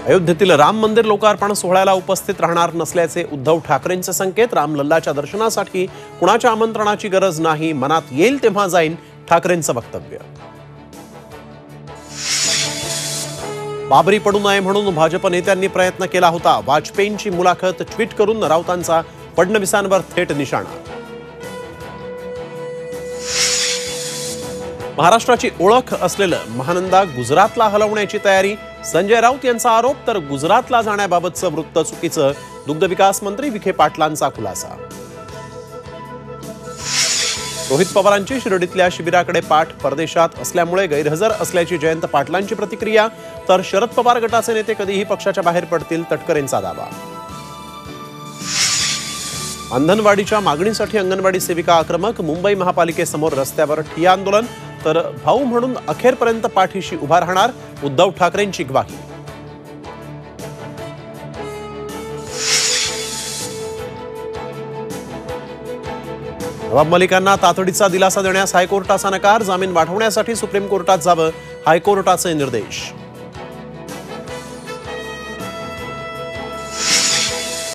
अयोध्येतील राम मंदिर लोकार्पण सोहळ्याला उपस्थित राहणार नसल्याचे उद्धव ठाकरेंचे संकेत। रामलल्लाच्या दर्शनासाठी कुणाच्या आमंत्रणाची गरज नाही, मनात येईल तेव्हा जाईन, ठाकरेंचं वक्तव्य। बाबरी पडू नये म्हणून भाजप नेत्यांनी प्रयत्न केला होता। वाजपेयींची मुलाखत ट्विट करून राऊतांचा फडणवीसांवर थेट निशाणा। महाराष्ट्राची ओळख असलेलं महानंदा गुजरातला हलवण्याची तयारी। संजय राऊत यांचा आरोप, तर गुजरातला जाण्याबाबतचं वृत्त चुकीचं। दुग्ध विकास मंत्री विखे पाटलांचा खुलासा। रोहित पवारांची शिर्डीतल्या शिबिराकडे पाठ, परदेशात असल्यामुळे गैरहजर असल्याची जयंत पाटलांची प्रतिक्रिया। तर शरद पवार गटाचे नेते कधीही पक्षाच्या बाहेर पडतील, तटकरेंचा दावा। अंधनवाडीच्या मागणीसाठी अंगणवाडी सेविका आक्रमक। मुंबई महापालिकेसमोर रस्त्यावर ठिय्या आंदोलन। तर भाऊ म्हणून अखेरपर्यंत पाठीशी उभा राहणार, उद्धव ठाकरेंची ग्वाही। नवाब मलिकांना तातडीचा दिलासा देण्यास हायकोर्टाचा नकार। जामीन वाढवण्यासाठी सुप्रीम कोर्टात जावं, हायकोर्टाचे निर्देश।